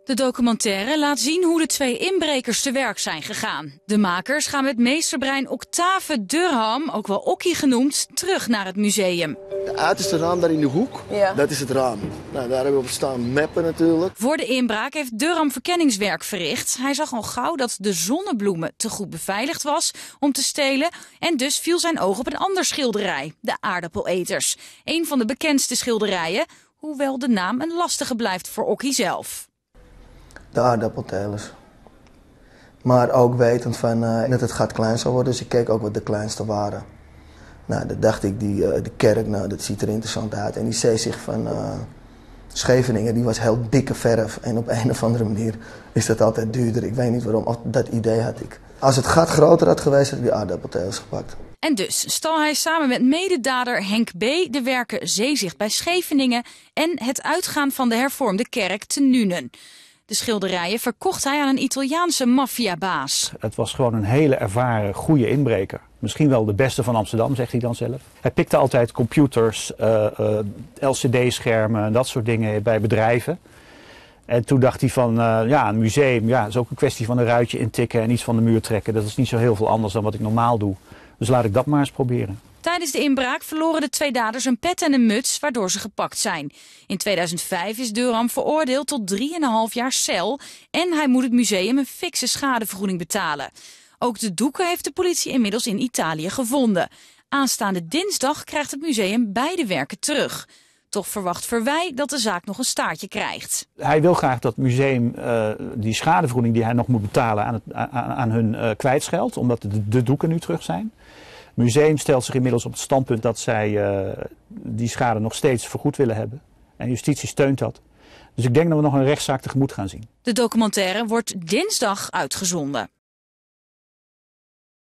De documentaire laat zien hoe de twee inbrekers te werk zijn gegaan. De makers gaan met meesterbrein Octave Durham, ook wel Okkie genoemd, terug naar het museum. Het uiterste raam daar in de hoek, dat is het raam. Nou, daar hebben we op staan mappen natuurlijk. Voor de inbraak heeft Durham verkenningswerk verricht. Hij zag al gauw dat de zonnebloemen te goed beveiligd was om te stelen. En dus viel zijn oog op een ander schilderij, de aardappeleters. Een van de bekendste schilderijen, hoewel de naam een lastige blijft voor Okkie zelf. De aardappeltelers. Maar ook wetend van dat het gat klein zou worden, dus ik keek ook wat de kleinste waren. Nou, dan dacht ik, de kerk, nou, dat ziet er interessant uit. En die zeezicht van Scheveningen, die was heel dikke verf. En op een of andere manier is dat altijd duurder. Ik weet niet waarom, dat idee had ik. Als het gat groter had geweest, had ik die aardappeltelers gepakt. En dus stal hij samen met mededader Henk B. de werken Zeezicht bij Scheveningen en het uitgaan van de hervormde kerk te Nuenen. De schilderijen verkocht hij aan een Italiaanse maffiabaas. Het was gewoon een hele ervaren, goede inbreker. Misschien wel de beste van Amsterdam, zegt hij dan zelf. Hij pikte altijd computers, LCD-schermen en dat soort dingen bij bedrijven. En toen dacht hij van, een museum, is ook een kwestie van een ruitje intikken en iets van de muur trekken. Dat is niet zo heel veel anders dan wat ik normaal doe. Dus laat ik dat maar eens proberen. Tijdens de inbraak verloren de twee daders een pet en een muts, waardoor ze gepakt zijn. In 2005 is Durham veroordeeld tot 3,5 jaar cel en hij moet het museum een fikse schadevergoeding betalen. Ook de doeken heeft de politie inmiddels in Italië gevonden. Aanstaande dinsdag krijgt het museum beide werken terug. Toch verwacht Verwij dat de zaak nog een staartje krijgt. Hij wil graag dat het museum die schadevergoeding die hij nog moet betalen aan hun kwijtscheldt, omdat de doeken nu terug zijn. Het museum stelt zich inmiddels op het standpunt dat zij die schade nog steeds vergoed willen hebben. En justitie steunt dat. Dus ik denk dat we nog een rechtszaak tegemoet gaan zien. De documentaire wordt dinsdag uitgezonden.